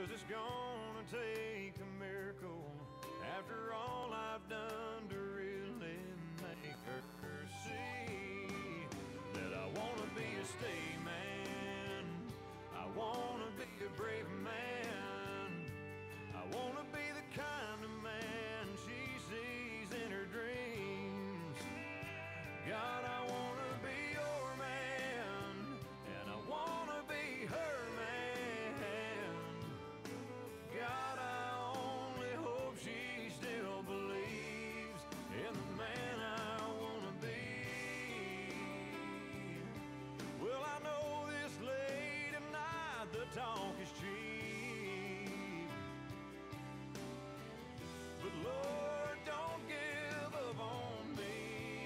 'cause it's gonna take a miracle after all I've done to really make her see that I wanna be a statesman, I wanna be a brave man, I wanna be the kind of man she sees in her dreams. God, I wanna be your man, and I wanna be her man. God, I only hope she still believes in the man I wanna be. Well, I know this late at night the talk is cheap, but Lord, don't give up on me.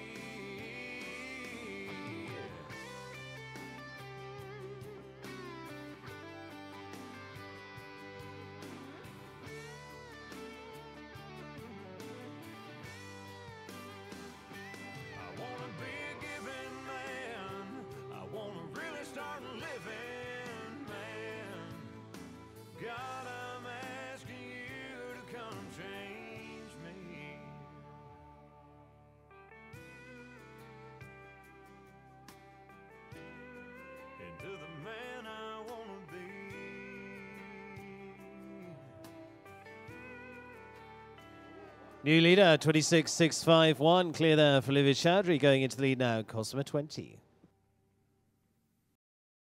I wanna be a giving man, I wanna really start living, man. God, I'm asking you to come change me. Into the man I wanna be. New leader, 26.651. Clear there for Olivia Chowdhury, going into the lead now, Cosma 20.